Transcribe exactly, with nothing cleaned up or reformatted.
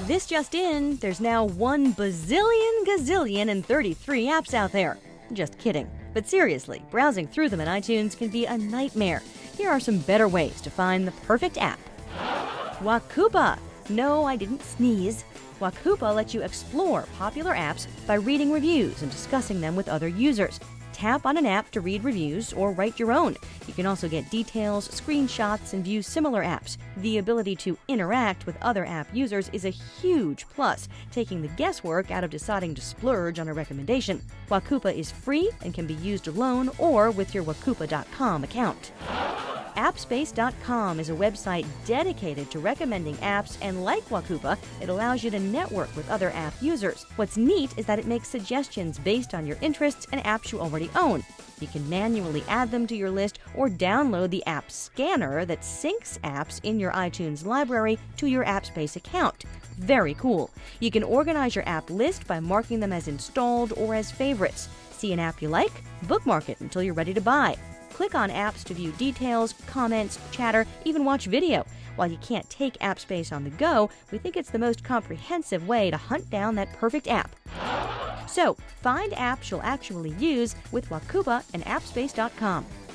This just in, there's now one bazillion gazillion and thirty-three apps out there. Just kidding. But seriously, browsing through them in iTunes can be a nightmare. Here are some better ways to find the perfect app. Wakupa. No, I didn't sneeze. Wakupa lets you explore popular apps by reading reviews and discussing them with other users. Tap on an app to read reviews or write your own. You can also get details, screenshots, and view similar apps. The ability to interact with other app users is a huge plus, taking the guesswork out of deciding to splurge on a recommendation. Wakupa is free and can be used alone or with your Wakupa dot com account. Appspace dot com is a website dedicated to recommending apps, and like Wakupa, it allows you to network with other app users. What's neat is that it makes suggestions based on your interests and apps you already own. You can manually add them to your list or download the app scanner that syncs apps in your iTunes library to your Appspace account. Very cool. You can organize your app list by marking them as installed or as favorites. See an app you like? Bookmark it until you're ready to buy. Click on apps to view details, comments, chatter, even watch video. While you can't take Appspace on the go, we think it's the most comprehensive way to hunt down that perfect app. So, find apps you'll actually use with Wakupa and Appspace dot com.